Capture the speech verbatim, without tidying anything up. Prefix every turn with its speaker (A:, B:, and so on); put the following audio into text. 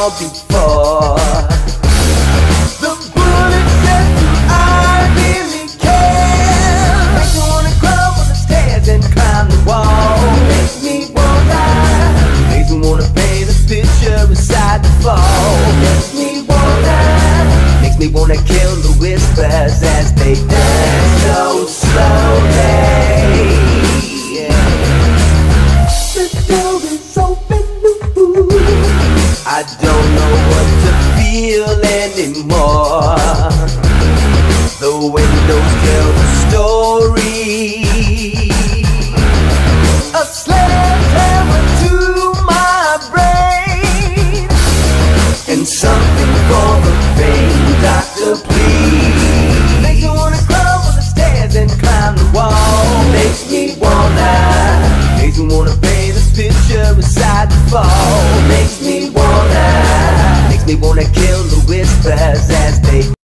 A: saw before. The bullet says I really care. Makes me wanna climb on the stairs and climb the wall. Makes me wanna, makes me wanna paint a picture beside the fall. Makes me wanna, makes me wanna kill the whispers as they dance so slowly. The door is open, ooh. I don't know what to feel anymore. The windows tell the story. A sledgehammer to my brain, and something for the pain, doctor, please. Makes me wanna climb on the stairs and climb the wall. Makes me wanna, makes me wanna paint a picture beside the fall. Makes me wanna, makes me wanna kill the whispers as they